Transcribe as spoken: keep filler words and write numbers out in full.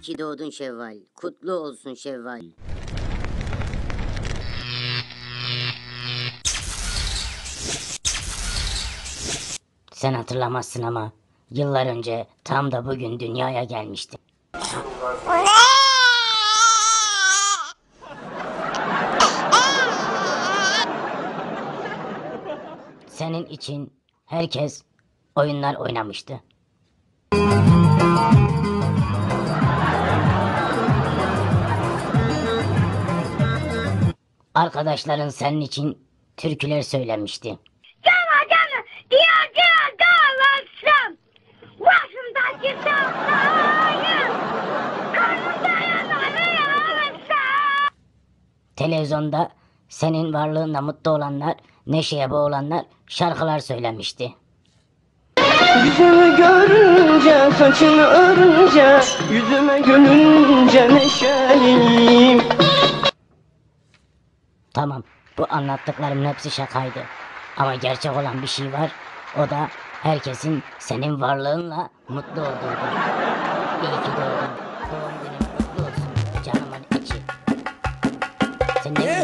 ki doğdun Şevval. Kutlu olsun Şevval. Sen hatırlamazsın ama yıllar önce tam da bugün dünyaya gelmiştim. Senin için herkes oyunlar oynamıştı. Arkadaşların senin için türküler söylemişti. Canı canı diye diye dağılsın. Başımdaki sağlayın. Karnımda yanarı alsın. Televizyonda senin varlığınla mutlu olanlar, neşeye boğulanlar şarkılar söylemişti. Yüzümü görünce, saçını örünce, yüzüme gülünce neşeliyim. Tamam, bu anlattıklarımın hepsi şakaydı. Ama gerçek olan bir şey var. O da herkesin senin varlığınla mutlu olduğudur. İyi ki doğdun. Doğum günün kutlu olsun canımın içi. Sen ne